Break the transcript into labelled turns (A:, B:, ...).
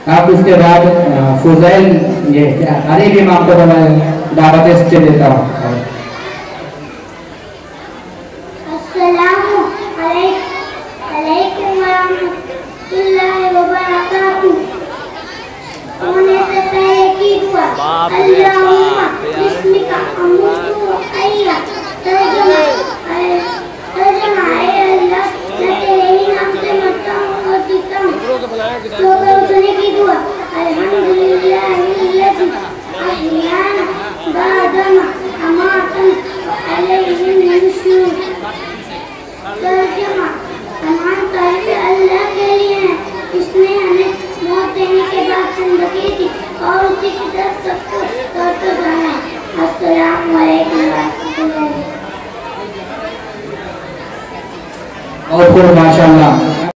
A: अब उसके बाद फुजैल ये अली इमाम को मैं दावत इसके देता हूँ।
B: अस्सलामु अलैकुम वरहमतुल्लाहि वबरकातुहू। होने से पहले की दुआ अल्लाहुम्मा बिस्मिका अमूतु व अहया। तर्जुमा है अल्लाह मैं तेरे ही नाम से मरता हूँ और जीता हूँ। सोकर उठने की दुआ अल्हम्दुलिल्लाहिल्लज़ी अहयाना बअदमा अमातना व अलैहिन नुशूर। तर्जुमा तमाम तारीफ़ें अल्लाह के लिए हैं, इसने हमें मौत देने के बाद जिंदगी दी और उसी की तरफ सबको लौट जाना है। अस्सलामु अलैकुम वरहमतुल्लाहि।
A: और फिर माशाअल्लाह